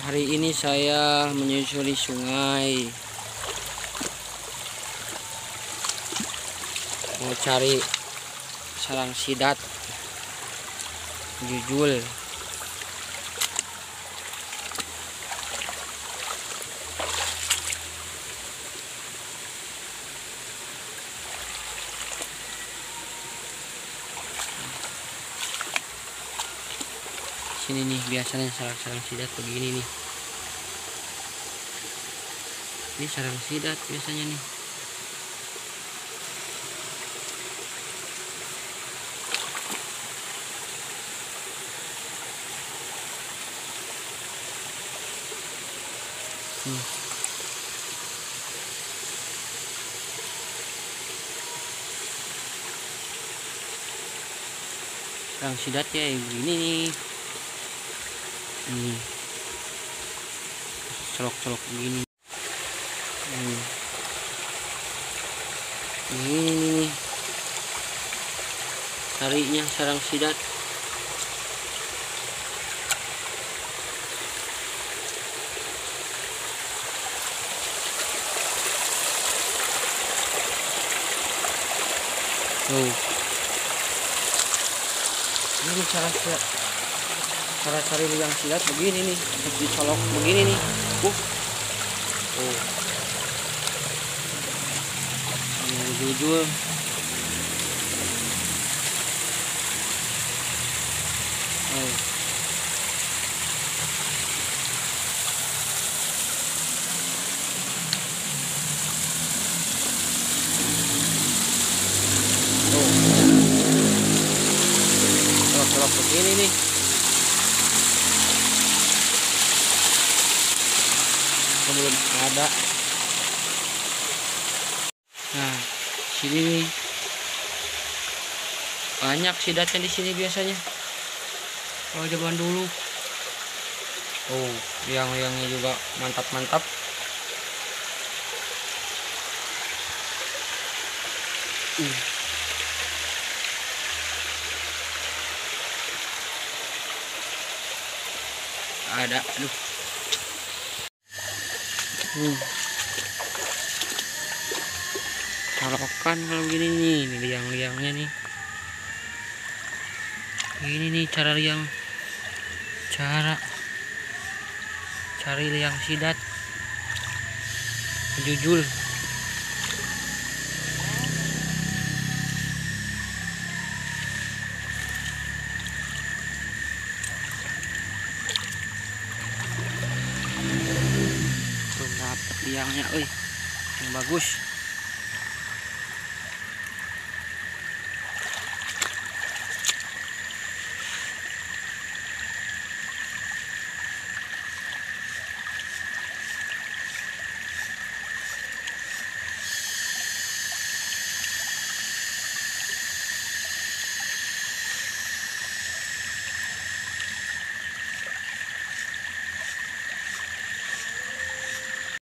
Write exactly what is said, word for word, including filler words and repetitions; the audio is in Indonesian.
Hari ini saya menyusuri sungai, mau cari sarang sidat jujul. Sini nih biasanya sarang-sarang sidat begini nih. Ini sarang sidat biasanya nih. Hmm. Sarang sidat ya begini nih. Hmm. Celok-celok begini. Hmm. Ini nih, carinya sarang sidat. Tuh, ini cara cara cari liang sidat begini nih, harus dicolok begini nih. Uh, tuh, yang jujur. Oh. Celok begini nih. Belum ada. Nah, sini nih. Banyak sidatnya di sini biasanya. Kalau zaman dulu. Oh, liang-liangnya juga mantap-mantap. Uh. Ada, aduh. Hmm. Colokan kalau begini nih, ini liang-liangnya nih. Ini nih cara liang, cara cari liang sidat jujul. Belum dapat liangnya, euy, yang bagus.